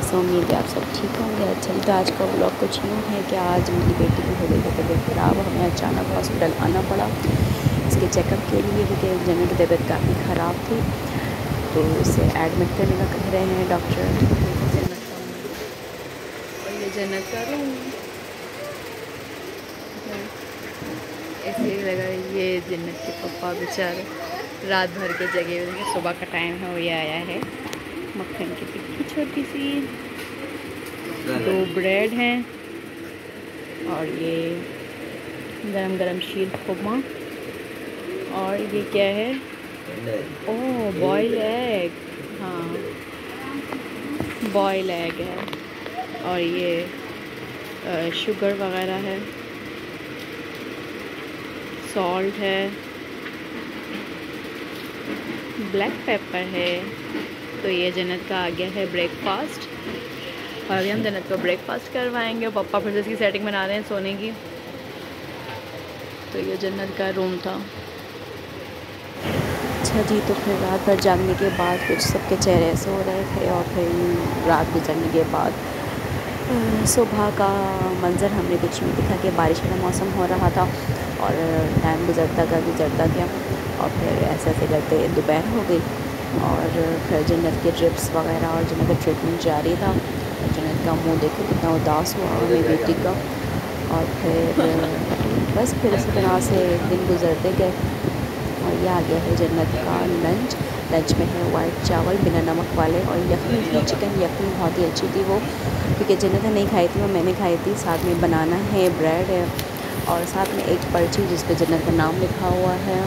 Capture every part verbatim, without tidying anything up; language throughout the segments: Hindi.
से उम्मीद है आप सब ठीक होंगे। अच्छा तो आज का व्लॉग कुछ यूँ है कि आज मेरी बेटी की हो गई है तबीयत ख़राब। हमें अचानक हॉस्पिटल आना पड़ा इसके चेकअप के लिए क्योंकि जन्नत की तबीयत काफ़ी ख़राब थी, तो इसे एडमिट करने का कह रहे हैं डॉक्टर। और ये जन्नत का रूम ऐसे लगा। ये जन्नत के पप्पा बेचारे रात भर के जगह हुए हैं। सुबह का टाइम है, वो ये आया है। मक्खन की टिक्की छोटी सी, दो ब्रेड हैं और ये गरम गरम शीर खुरमा। और ये क्या है? ओह बॉयल एग, हाँ बॉयल एग है। और ये शुगर वगैरह है, सॉल्ट है, ब्लैक पेपर है। तो ये जन्नत का आ गया है ब्रेकफास्ट और अभी हम जन्नत को ब्रेकफास्ट करवाएंगे। पापा फिर से इसकी सेटिंग बना रहे हैं सोने की। तो ये जन्नत का रूम था। अच्छा जी, तो फिर रात भर जागने के बाद कुछ सबके चेहरे ऐसे हो रहे थे और फिर रात गुजरने के बाद सुबह का मंज़र हमने कुछ नहीं दिखा कि बारिश का मौसम हो रहा था और टाइम गुजरता गया गुजरता गया और फिर ऐसे ऐसे करते दोपहर हो गई और फिर जन्नत के ड्रिप्स वगैरह और जन्नत का ट्रीटमेंट जारी था। जन्नत का मुंह देखो कितना उदास हुआ मेरी बेटी का। और फिर बस फिर इसी तरह से दिन गुजरते गए और ये आ गया है जन्नत का लंच। लंच में है वाइट चावल बिना नमक वाले और यखनी थी, चिकन यखनी बहुत ही अच्छी थी वो, क्योंकि जन्नत ने नहीं खाई थी, वो मैंने खाई थी। साथ में बनाना है, ब्रेड है और साथ में एक पर्ची जिस पे जन्नत का नाम लिखा हुआ है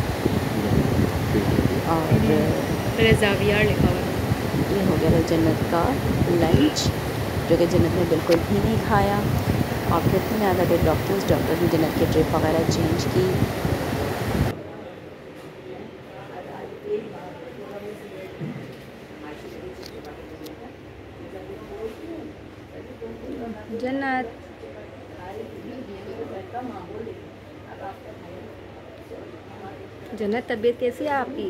और ज़ावियार लिखा हुआ है। ये हो गया जन्नत का लंच जो कि जन्नत ने बिल्कुल भी नहीं खाया। और फिर भी आधा थे डॉक्टर्स डॉक्टर ने जन्नत की ड्रिप वगैरह चेंज की। जन्नत जन्नत तबीयत कैसी है आपकी?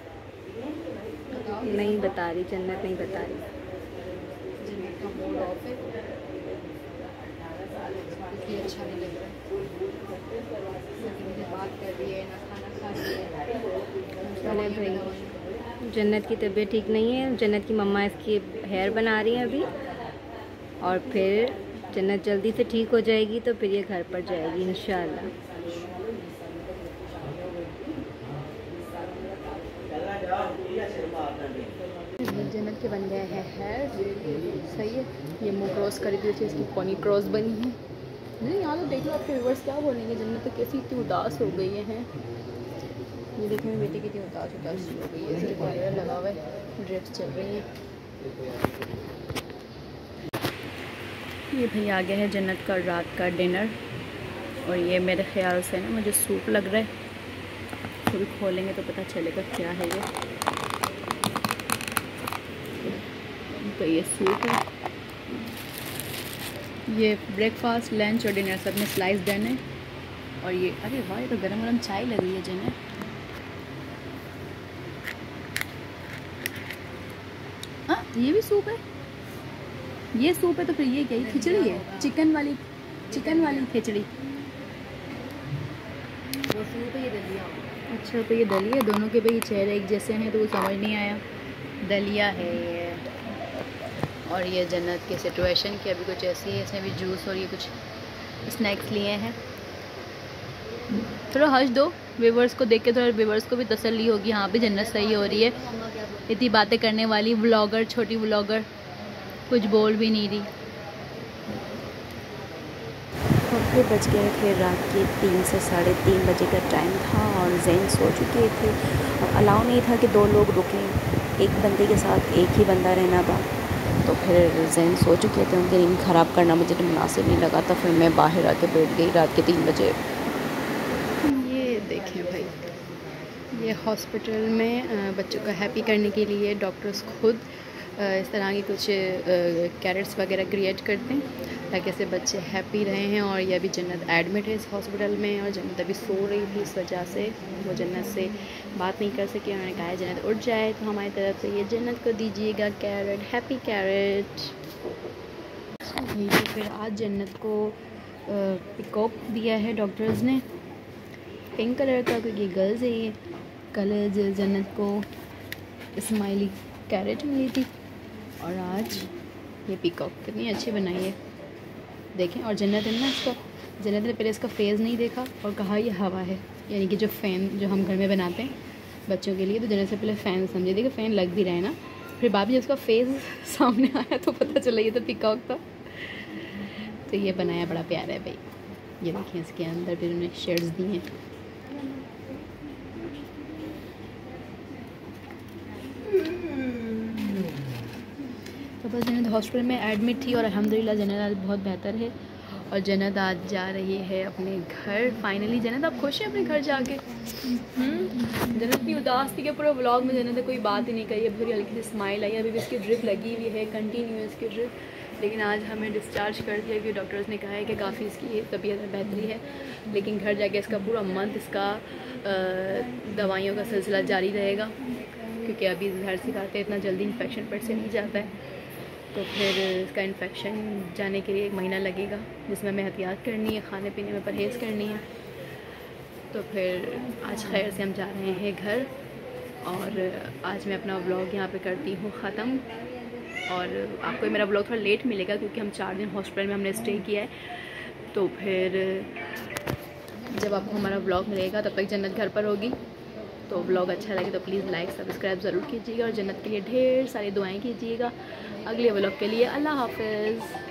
नहीं बता रही जन्नत, नहीं बता रही। जन्नत का मूड ऑफ है, इसलिए अच्छा नहीं लग रहा है। बात कर रही है ना, खाना खा रही है। चले भाई, जन्नत की तबीयत ठीक नहीं है। जन्नत की मम्मा इसकी हेयर बना रही हैं अभी और फिर जन्नत जल्दी से ठीक हो जाएगी तो फिर ये घर पर जाएगी इंशाल्लाह। जन्नत के बन गए हैं हेयर, सही है। ये मुँह क्रॉस करी थी, इसकी पोनी क्रॉस बनी है। नहीं यहाँ तो देख लो आपके व्यूअर्स क्या बोलेंगे। जन्नत तो कैसी इतनी उदास हो गई है। ये देखिए मेरी बेटी कितनी उदास उदास हो गई है। सिर्फ वायर लगा हुआ है, ड्रिप्स चल रही हैं। ये भैया आ गया है जन्नत का रात का डिनर और ये मेरे ख्याल से ना मुझे सूप लग रहा है। थोड़ी खोलेंगे तो पता चलेगा क्या है ये। तो ये सूप है। ये ब्रेकफास्ट लंच और डिनर सब में स्लाइस डन है। और ये अरे वाह, ये तो गरम गरम चाय लग रही है जन्नत। हाँ ये भी सूप है, ये सूप है। तो फिर ये क्या, ये खिचड़ी है? चिकन वाली चिकन वाली खिचड़ी। वो सूप है, ये दलिया। अच्छा तो ये दलिया, दोनों के भाई चेहरे एक जैसे हैं तो वो समझ नहीं आया। दलिया है ये। और ये जन्नत की सिचुएशन की अभी कुछ ऐसी है, इसने भी जूस और ये कुछ स्नैक्स लिए हैं। थोड़ा हंस दो, व्यूअर्स को देख के थोड़ा व्यूअर्स को भी तसल्ली होगी, हाँ भी जन्नत सही हो रही है। इतनी बातें करने वाली व्लॉगर, छोटी व्लॉगर कुछ बोल भी नहीं रही। और फिर बज गए थे रात के तीन से साढ़े तीन बजे का टाइम था और जैन सो चुके थे और अलाउ नहीं था कि दो लोग रुकें, एक बंदे के साथ एक ही बंदा रहना था। तो फिर जैन सो चुके थे, उनकी नींद ख़राब करना मुझे तो मुनासिब नहीं लगा था। फिर मैं बाहर आके बैठ गई रात के तीन बजे। ये देखें भाई, ये हॉस्पिटल में बच्चों को हैप्पी करने के लिए डॉक्टर्स खुद इस तरह की कुछ कैरेट्स वगैरह क्रिएट करते हैं ताकि ऐसे बच्चे हैप्पी रहे हैं। और ये अभी जन्नत एडमिट है इस हॉस्पिटल में, और जन्नत अभी सो रही थी, इस वजह से वो जन्नत से बात नहीं कर सके। उन्होंने कहा है जन्नत उठ जाए, तो हमारी तरफ से ये जन्नत को दीजिएगा कैरेट, हैप्पी कैरेट। तो फिर आज जन्नत को पिकअप दिया है डॉक्टर्स ने पिंक कलर का, क्योंकि गर्ल्स है ये। कलर जन्नत को स्माइली कैरेट मिली थी, और आज ये पिकअप कितनी अच्छी बनाई है देखें। और जन्नत है ना, इसका जन्नत ने पहले इसका फेस नहीं देखा और कहा ये हवा है, यानी कि जो फ़ैन जो हम घर में बनाते हैं बच्चों के लिए, तो जन्नत से पहले फ़ैन समझे, देखिए फ़ैन लग भी रहा है ना। फिर बाद में जब उसका फेस सामने आया तो पता चला ये तो पिकॉक था। तो ये बनाया बड़ा प्यारा है भाई, ये देखिए इसके अंदर फिर उन्होंने शेड्स दी हैं। तो बस जन्नत हॉस्पिटल में एडमिट थी और अल्हम्दुलिल्लाह जन्नत आज बहुत बेहतर है। और जन्नत आज जा रही है अपने घर फाइनली। जन्नत आप खुश है अपने घर जाके? जन्नत भी उदास थी कि पूरे व्लॉग में जन्नत ने कोई बात ही नहीं कही है, पूरी हल्की सी स्माइल आई। अभी भी इसकी ड्रिप लगी हुई है, कंटिन्यू इसकी ड्रिप, लेकिन आज हमें डिस्चार्ज कर दिया क्योंकि डॉक्टर्स ने कहा है कि काफ़ी इसकी तबीयत में बेहतरी है। लेकिन घर जाके इसका पूरा मंथ इसका दवाइयों का सिलसिला जारी रहेगा, क्योंकि अभी ज़ाहिर सी बात है इतना जल्दी इन्फेक्शन पेट से नहीं जाता है। तो फिर इसका इन्फेक्शन जाने के लिए एक महीना लगेगा, जिसमें हमें एहतियात करनी है, खाने पीने में परहेज़ करनी है। तो फिर आज खैर से हम जा रहे हैं घर, और आज मैं अपना व्लॉग यहाँ पे करती हूँ ख़त्म। और आपको मेरा व्लॉग थोड़ा लेट मिलेगा क्योंकि हम चार दिन हॉस्पिटल में हमने स्टे किया है। तो फिर जब आपको हमारा व्लॉग मिलेगा तब तक जन्नत घर पर होगी। तो व्लॉग अच्छा लगे तो प्लीज़ लाइक सब्सक्राइब ज़रूर कीजिएगा, और जन्नत के लिए ढेर सारी दुआएं कीजिएगा। अगले व्लॉग के लिए अल्लाह हाफ़िज़।